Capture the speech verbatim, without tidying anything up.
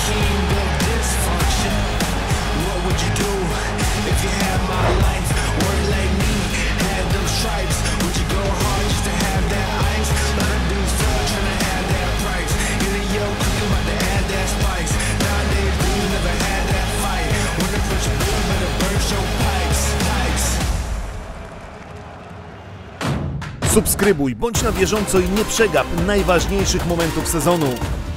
king of dysfunction. What would you do if you had my life? Work like me, had those stripes. Would you go hard just to have that ice? Lot of dudes still trying to have that price. In a yo, cooking about to add that spice. Nowadays, dudes never had that fight. When they put you good, better burst your pipes, pipes. Subskrybuj, bądź na bieżąco i nie przegap najważniejszych momentów sezonu.